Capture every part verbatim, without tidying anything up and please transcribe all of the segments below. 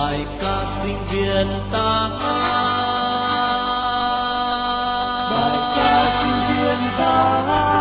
bài ca sinh viên ta bài ca sinh viên ta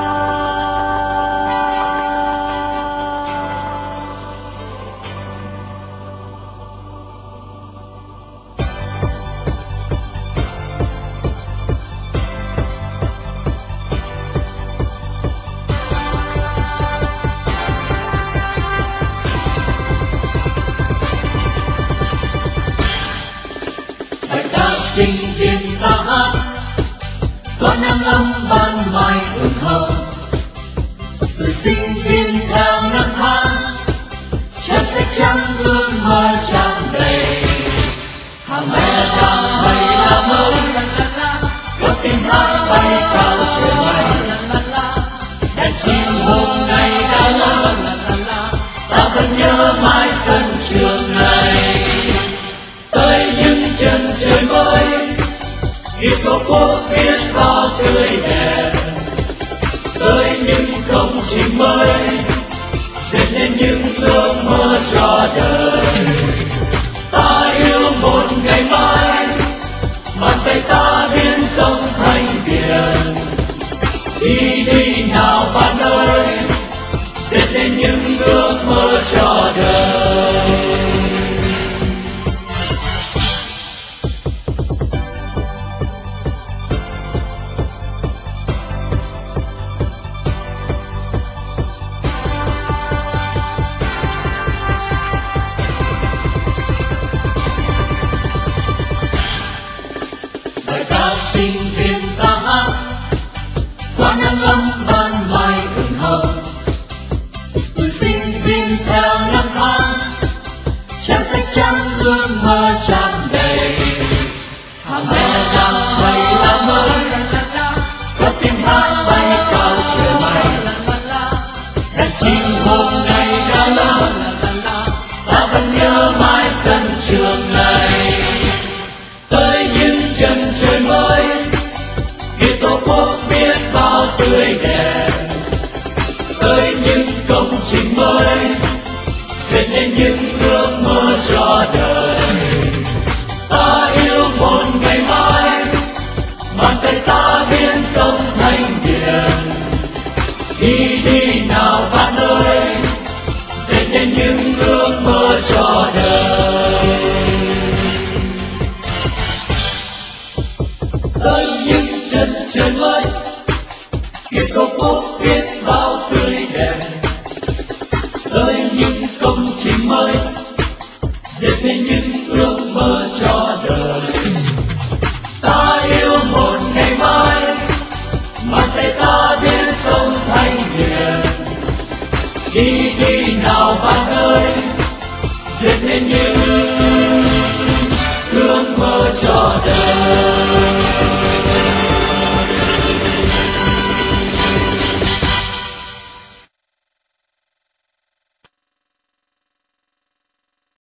sinh viên ta hát có nắng ấm ban mai ửng hồng, từ sinh viên theo năm tháng trang sách trắng ước mơ tràn đầy. Hàng mẹ đang bay là mới có tiếng hát bay cao trời mây, đàn chim hôm nay đã lớn, ta vẫn nhớ mãi sân trường này. Tới những chân trời mới khi tổ quốc biết bao tươi đẹp, tới những công trình mới dệt nên những ước mơ cho đời. Ta yêu một ngày mai bàn tay ta biến sông thành biển, đi đi nào bạn ơi, dệt nên những ước mơ cho đời. Sinh viên ta hát qua nắng ấm ban mai ửng hồng, từ sinh viên theo năm tháng trang sách trắng ước mơ tràn đầy. Hàng mẹ đang bay là mới có tiếng hát bay cao trời mây, đàn chim hôm nay đã lớn, ta vẫn nhớ mãi sân trường này. Tới những chân trời mới khi tổ quốc biết bao tươi đẹp, tới những công trình mới dệt nên những ước mơ cho đời. Ta yêu một ngày mai bàn tay ta biến sông thành biển, đi đi nào bạn ơi, dệt nên những ước mơ cho đời. Tới những chân trời mới khi tổ quốc biết bao tươi đẹp, tới những công trình mới dệt nên những ước mơ cho đời. Ta yêu một ngày mai bàn tay ta biến sông thành biển, đi đi nào bạn ơi, dệt nên những